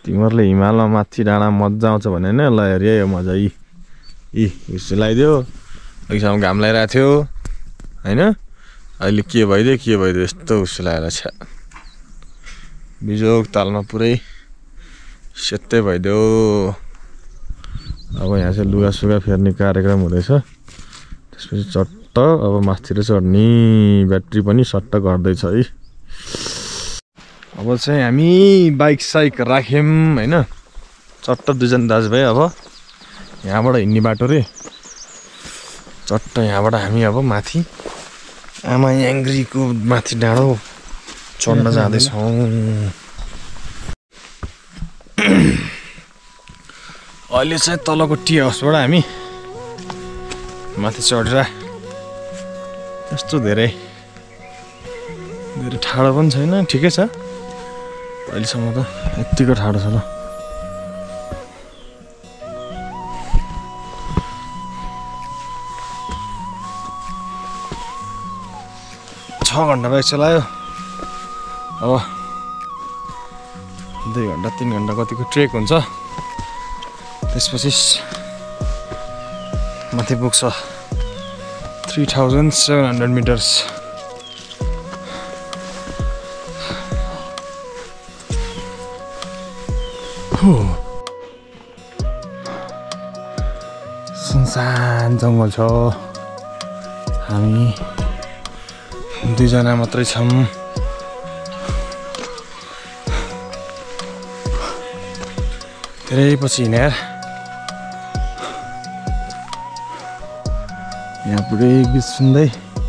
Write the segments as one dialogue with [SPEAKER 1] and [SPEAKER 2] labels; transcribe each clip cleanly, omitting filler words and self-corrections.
[SPEAKER 1] तिमीहरूले हिमालमा माथि डाँडा मजा आउँछ भने नि ल हेर यो मजा उस लगाइदियो अघिसम्म घाम लगाइरहेको थियो होइन अहिले के भइदियो यस्तो उस लगाएर छ बिजोग तालमा पुरै सेतै भइदियो अब यहाँ चाहिँ लुगा सुगा फेर्ने कार्यक्रम हुँदैछ त्यसपछि चट्ट अब माथितिर चढ्ने ब्याट्री पनि सट्ट गर्दैछ है अब चाहिँ हामी बाइक साइक राख्यौँ होइन चट्ट दुईजना दाजुभाइ अब यहाँबाट हिँड्ने बाटो रे चट्ट यहाँबाट हामी अब माथि आमा याङ्ग्रीको माथि डाँडो चढ्न जाँदैछौँ अहिले चाहिँ तलको टी हाउसबाट हामी माथि चढेर यस्तो धेरै ठाडो पनि छैन ठिकै छ अहिलेसम्म त यत्तिको ठाडो छ ल 6 घण्टा बाइक चलायो अब 2 घण्टा 3 घण्टा कतिको ट्रेक हुन्छ त्यसपछि माथि पुग्छ 3700 मिटर्स सुनसान जङ्गल छ हामी 2 जना मात्रै छौं धेरै पछि हिँडेर यहाँ पुरै गीत सुन्दै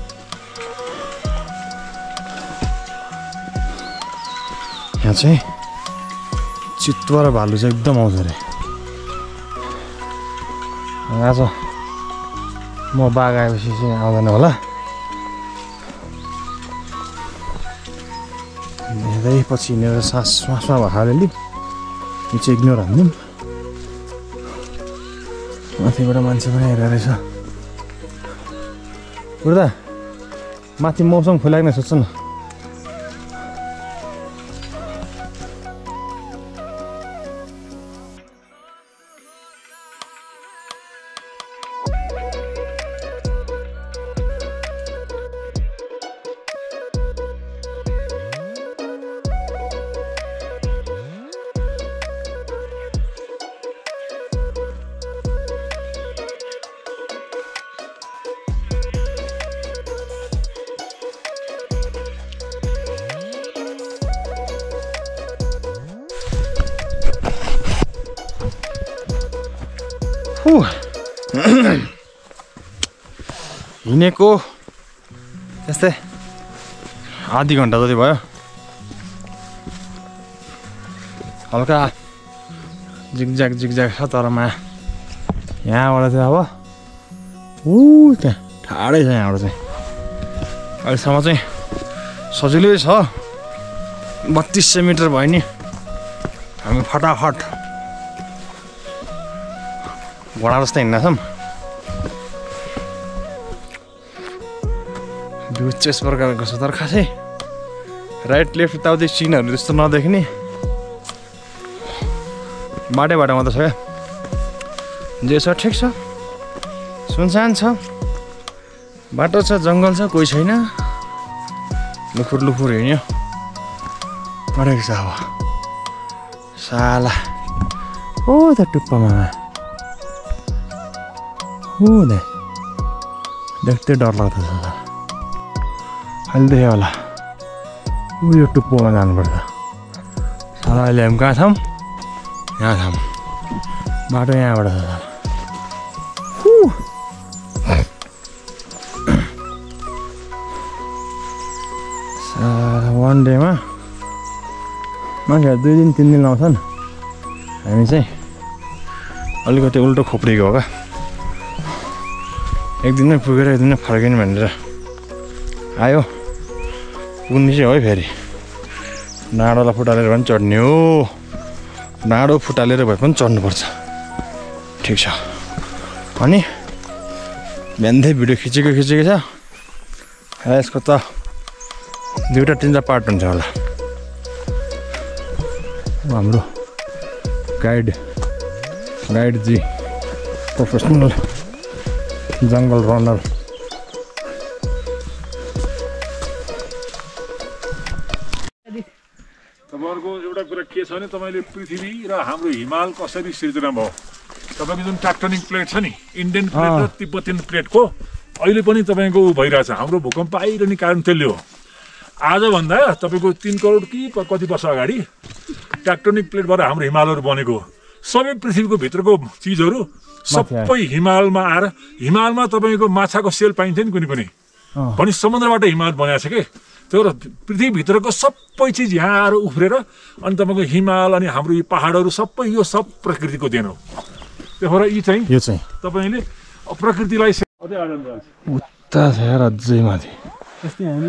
[SPEAKER 1] यहाँ चाहिँ चितुवा र भालु चाहिँ एकदम आउँछ रे आज म बाघ आएपछि चाहिँ आउँदैन होला धेरै पछि हिँडेर सासमा भएर नि यो चाहिँ इग्नोर हान्दिउँ माथिबाट मान्छे पनि आइरहेको रहेछ बुढ्दा माथि मौसम फुलाग्ने सोध्छ न हिँडेको त्यस्तै आधी घण्टा जति भयो हल्का जिगज्याग छ तरमा यहाँबाट चाहिँ अब त्यहाँ ठाडै छ यहाँबाट चाहिँ अहिलेसम्म चाहिँ सजिलै छ 3200 मिटर भयो नि हामी फटाफट घोडा जस्तै हिँड्न छौँ भ्यू चाहिँ यस प्रकारको छ तर खासै राइट लेफ्ट यताउति सिनहरू त्यस्तो नदेख्ने बाटै बाटो मात्र छ क्या जे छ ठिक छ सुनसान छ बाटो छ जङ्गल छ कोही छैन लुखुर हिँड्यो गरेको छ अब साला ओ त टुप्पामा हो दे देख्दै डर लाग्दछ अहिले देख्यो होला यो टुप्पोमा जानुपर्छ साला अहिले हामी कहाँ छौँ यहाँ छौँ बाटो यहाँबाट छ वान डेमा मान्छेहरू 2 दिन 3 दिन लाउँछन् हामी चाहिँ अलिकति उल्टो खोप्रिएको हो क्या एक दिनमै पुगेर एक दिनमै फर्किने भनेर आयो पुग्ने चाहिँ हो फेरि डाँडोलाई फुटालेर पनि चढ्ने हो डाँडो फुटालेर भए पनि चढ्नुपर्छ ठिक छ अनि बिहानदेखि भिडियो खिचेको छ यसको त 2टा 3टा पार्ट हुन्छ होला हाम्रो guide ji professional jungle runner.
[SPEAKER 2] तपाईहरुको एउटा कुरा के छ भने तपाईले पृथ्वी र हाम्रो हिमाल कसरी सिर्जना भयो। तपाईको जुन टेक्टोनिक प्लेट छ नि, इन्डियन प्लेट र तिब्बतियन प्लेटको अहिले पनि तपाईको भइरहेछ। हाम्रो भूकम्प आइरहने कारण त्यसले हो। आजभन्दा तपाईको 3 करोड कि कति वर्ष अगाडि टेक्टोनिक प्लेटबाट हाम्रो हिमालहरू बनेको। सबै पृथ्वीको भित्रको चिजहरू सबै हिमालमा आएर, हिमालमा तपाईको माछाको सेल पाइन्थ्यो नि कुनै कुनै, भने समुद्रबाट हिमाल बनाएको छ के। त्यो पृथ्वीभित्रको सबै चिज यहाँ आएर उफ्रेर अनि तपाईँको हिमाल अनि हाम्रो यो पहाडहरू सबै यो सब प्रकृतिको देन हो। त्यही भएर यो चाहिँ तपाईँले प्रकृतिलाई
[SPEAKER 1] उता छ यार अझै माथि।
[SPEAKER 3] जस्तै हामी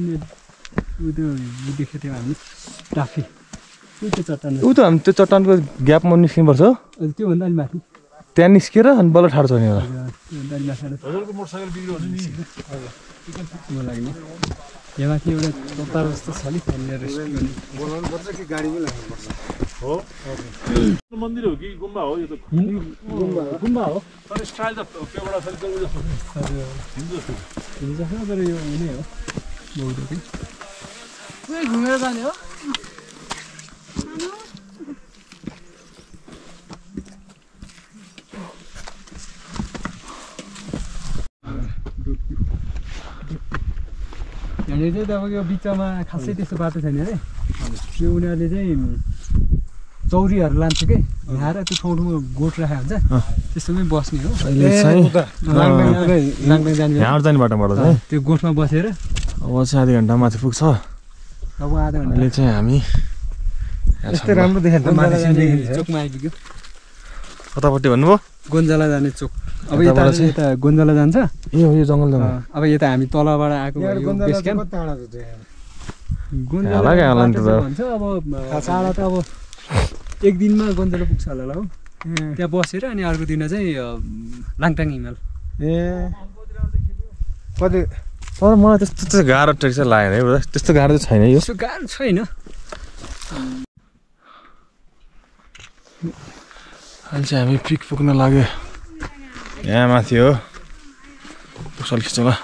[SPEAKER 3] देखेको थियौँ हामी टाफी चट्टान,
[SPEAKER 1] ऊ त हामी त्यो चट्टानको ग्यापमा निस्किनुपर्छ,
[SPEAKER 3] त्योभन्दा अलि माथि
[SPEAKER 1] त्यहाँ निस्केर अनि बल्ल ठाडो चढ्ने होला।
[SPEAKER 2] हजुरको मोटरसाइकल बिग्रियो भने नि
[SPEAKER 3] लाग्ने यहाँ माथि एउटा चौतारा जस्तो छ नि, त्यहाँनिर रेस्ट गर्ने
[SPEAKER 4] बोलाउनु पर्छ कि गाडीमै लाग्नुपर्छ।
[SPEAKER 2] हो मन्दिर हो कि गुम्बा हो? यो त
[SPEAKER 3] गुम्बा हो
[SPEAKER 2] तर स्टाइल त केवडा छ नि जस्तो हिन्दू जस्तो
[SPEAKER 3] तर यो हुने हो बौद्धकै। घुमेर जाने हो। यहाँनिर चाहिँ तपाईँको यो बिचमा खासै त्यस्तो बाटो छैन अरे। त्यो उनीहरूले चाहिँ चौरीहरू लान्छ कि यहाँ र त्यो ठाउँ ठाउँमा गोठ राखेको हुन्छ, त्यस्तोमै बस्ने हो। लाङटाङ जाने
[SPEAKER 1] बाटोबाट चाहिँ
[SPEAKER 3] त्यो गोठमा बसेर
[SPEAKER 1] अब चाहिँ आधी घन्टा माथि पुग्छ।
[SPEAKER 3] अब आधा घन्टा
[SPEAKER 1] अहिले चाहिँ हामी
[SPEAKER 4] यस्तै राम्रो देखेन त माथि
[SPEAKER 3] चोकमा आइपुग्यो।
[SPEAKER 1] कतापट्टि भन्नुभयो?
[SPEAKER 3] गोन्जाला जाने चोक। अब यता गोन्जाला जान्छ।
[SPEAKER 1] ए हो यो जङ्गल जङ्गल।
[SPEAKER 3] अब यता हामी तलबाट आएको बेस क्याम्प गोन्जाला भन्छ। अब टाढा त अब एक दिनमा गोन्जाला पुग्छ होला हो। त्यहाँ बसेर अनि अर्को दिन चाहिँ लाङटाङ हिमाल।
[SPEAKER 4] कति
[SPEAKER 1] तर मलाई त्यस्तो चाहिँ गाह्रो ट्रेक चाहिँ लागेन है, त्यस्तो गाह्रो चाहिँ छैन। यो
[SPEAKER 3] त्यस्तो गाह्रो छैन।
[SPEAKER 1] अहिले चाहिँ हामी पिक पुग्न लाग्यो। यहाँ माथि हो, पुसल खिच्नु ल।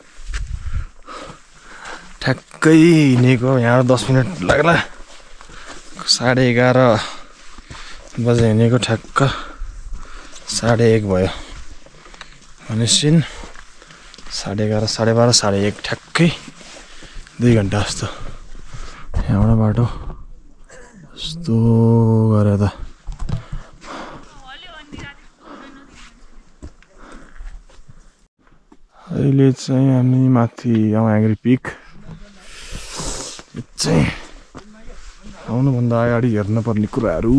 [SPEAKER 1] ठ्याक्कै हिँडेको यहाँ 10 मिनट लाग्ला। 11:30 बजे हिँडेको ठ्याक्क 1:30 भयो भनेपछि 11:30, 12:30, 1:30 ठ्याक्कै 2 घन्टा जस्तो यहाँबाट बाटो यस्तो गरे त। अहिले चाहिँ हामी माथि आमाग्री पिक चाहिँ आउनुभन्दा अगाडि हेर्नुपर्ने कुराहरू।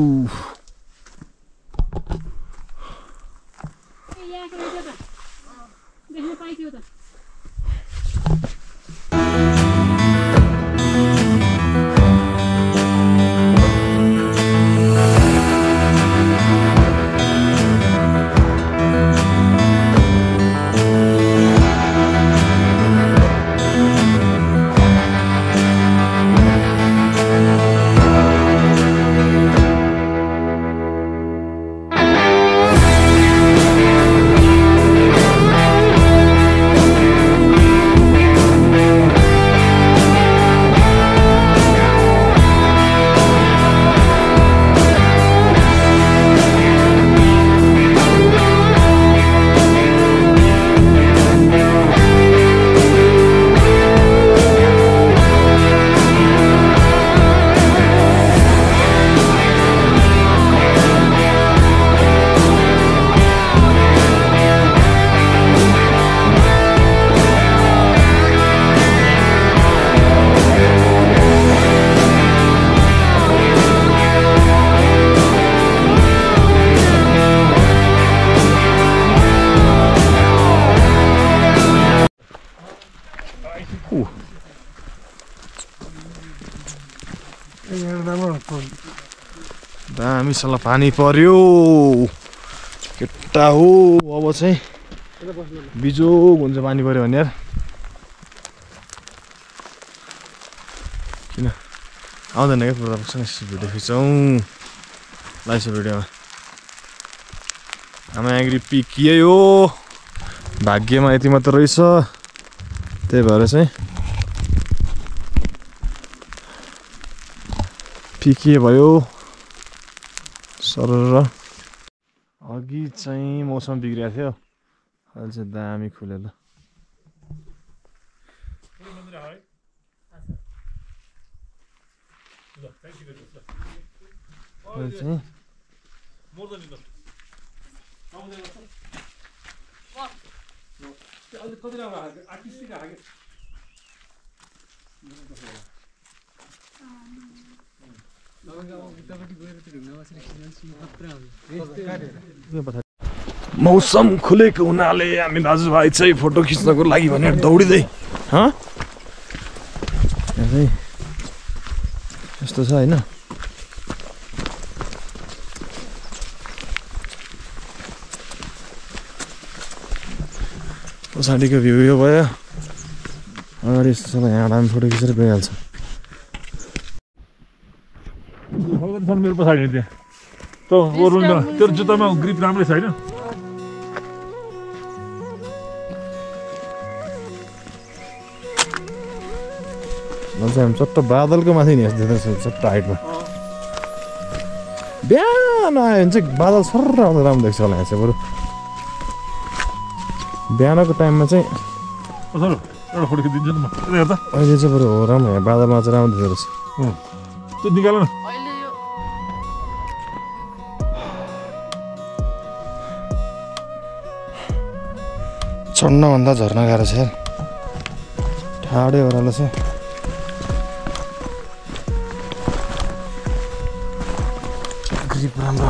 [SPEAKER 1] दामीसँग पानी पर्यो केटा हो। अब चाहिँ बिजोग हुन्छ पानी पर्यो भने यार। किन आउँदैन क्या पूर्वापक्षसँग भिडियो खिचौँ। लाइस भिडियोमा आमा एग्री पिकिए हो भाग्यमा यति मात्र रहेछ त्यही भएर चाहिँ पिकिए भयो सरर अघि चाहिँ मौसम बिग्रिएको थियो अहिले चाहिँ दामी खुल्यो ल चाहिँ मौसम खुलेको हुनाले हामी दाजुभाइ चाहिँ फोटो खिच्नको लागि भनेर दौडिँदै यस्तो छ होइन पछाडिको भ्यू यो भयो अगाडि यस्तो छ यहाँ हामी फोटो खिचेर गइहाल्छ
[SPEAKER 2] मेरो पछाडि त्यहाँ तेरो जुत्तामा ग्रिप राम्रै छैन
[SPEAKER 1] हामी चट्ट बादलको माथि नि चट्ट हाइटमा बिहान आयो भने चाहिँ बादल सर्र आउँदा राम्रो देख्छ होला यहाँ चाहिँ बरु बिहानको टाइममा चाहिँ
[SPEAKER 2] एउटा फोटो खिचिदिन्छु नि म हेर्दा
[SPEAKER 1] अहिले चाहिँ बरु हो राम्रो यहाँ बादलमा चाहिँ राम्रो देख्दो रहेछ
[SPEAKER 2] त्यो निकाल न
[SPEAKER 1] चढ्नभन्दा झर्न गाह्रो छ ठाडै ओह्रालो छ ग्रिप राम्रो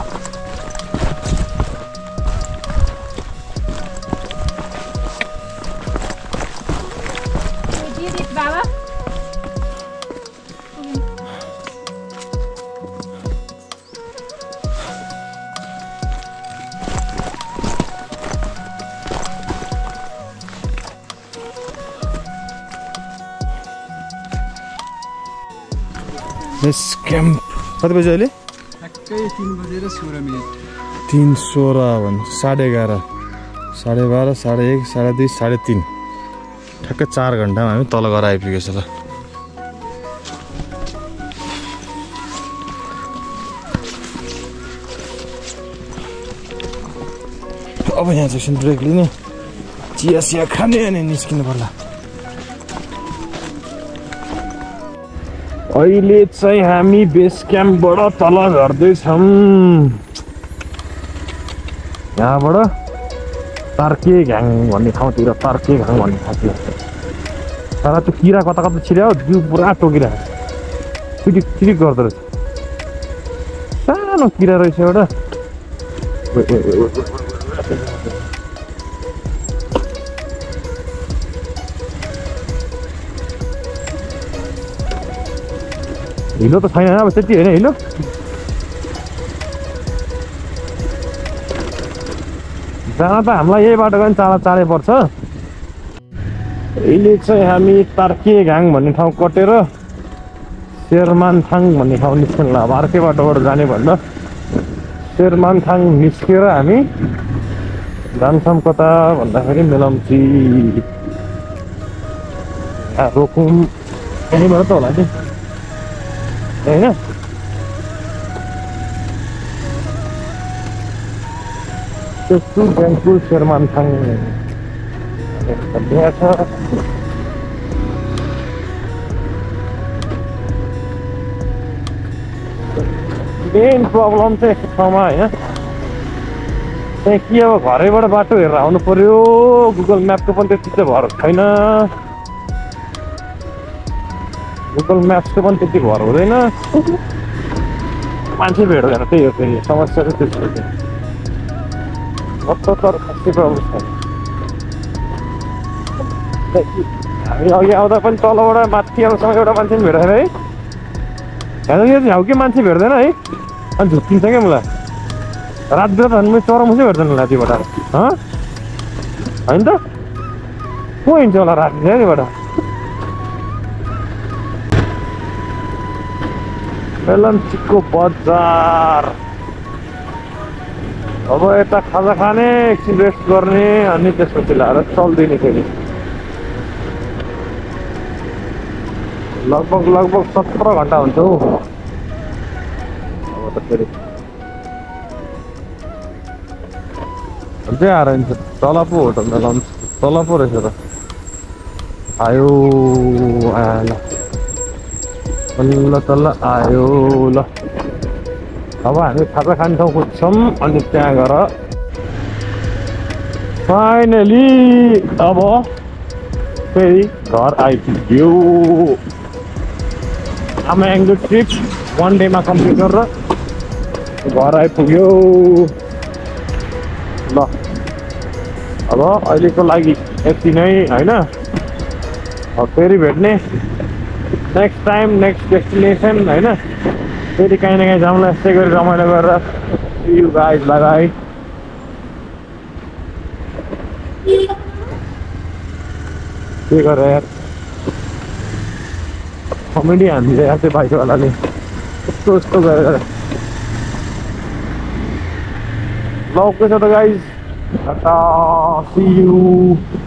[SPEAKER 1] बेस क्याम्प कति बजी अहिले
[SPEAKER 3] ठ्याक्कै 3:16
[SPEAKER 1] 3:16 भन्छ 11:30 12:30 1:30 2:30 3:30 ठ्याक्कै 4 घन्टामा हामी तल गएर आइपुगेछ ल अब यहाँ चाहिँ एकछिन ब्रेक लिने चिया खाने अनि निस्किनु पर्ला अहिले चाहिँ हामी बेस क्याम्पबाट तल झर्दैछौँ यहाँबाट तार्के घ्याङ भन्ने ठाउँतिर तार्के घ्याङ भन्ने ठाउँतिर तर त्यो किरा कता कता छिर्यो जिउ पुरा टोकिरहेको छिटिक छिटिक गर्दो रहेछ सानो किरा रहेछ एउटा हिलो त छैन अब त्यति होइन हिलो जान त हामीलाई यही बाटो गयो भने चाँडै पर्छ अहिले चाहिँ हामी तार्के घाङ भन्ने ठाउँ कटेर शेरमानथाङ भन्ने ठाउँ निस्किनु ल अब अर्कै बाटोबाट जाने भन्दा शेरमानथाङ निस्केर हामी जान्छौँ कता भन्दाखेरि मेलम्ची रोकुम यहीँबाट त होला नि होइन त्यस्तो ब्याङ्कु शेरमानथाङ छ मेन प्रब्लम चाहिँ यस्तो ठाउँमा होइन त्यहाँ के अब घरैबाट बाटो हेरेर आउनु पर्यो गुगल म्यापको पनि त्यति चाहिँ भर छैन गुगल म्याप्सको पनि त्यति भर हुँदैन मान्छे भेट्दैन त्यही हो फेरि समस्या चाहिँ त्यस्तो तर खासै प्रब्लम छैन हामी अघि आउँदा पनि तलबाट माथि आउँछौँ एउटा मान्छे पनि भेटेन है यहाँ यो झ्याउके मान्छे भेट्दैन है अनि झुक्किन्छ क्या मलाई रात बेला त हामी चरामुसै भेट्दैन होला त्योबाट होइन त को हिँड्छ होला राति चाहिँ त्योबाट मेलम्चीको बजार अब यता खाजा खाने एकछिन रेस्ट गर्ने अनि त्यसपछि ल्याएर चल्दिने फेरि लगभग 17 घन्टा हुन्छ हौ अब त फेरि अझै आएर तल पो होटलमा लन्च तल पो रहेछ त आयो आयो ल तल्ल आयो ल अब हामी खाजा खाने ठाउँ खोज्छौँ अनि त्यहाँ गएर फाइनली अब फेरि घर आइपुग्यो हाम्रो एङ्गल ट्रिप 1 डेमा कम्प्लिट गरेर घर आइपुग्यो ल अब अहिलेको लागि यति नै होइन अब फेरि भेट्ने नेक्स्ट टाइम नेक्स्ट डेस्टिनेसन होइन फेरि काहीँ न काहीँ जाउँला यस्तै गरी रमाइलो गरेर यु गाइज लगाइ के गरेर यार कमेडी हान्दिन्छ यार त्यो बाइकवालाले यस्तो गरेर ल ओके छ त गाइज टाटा सी यू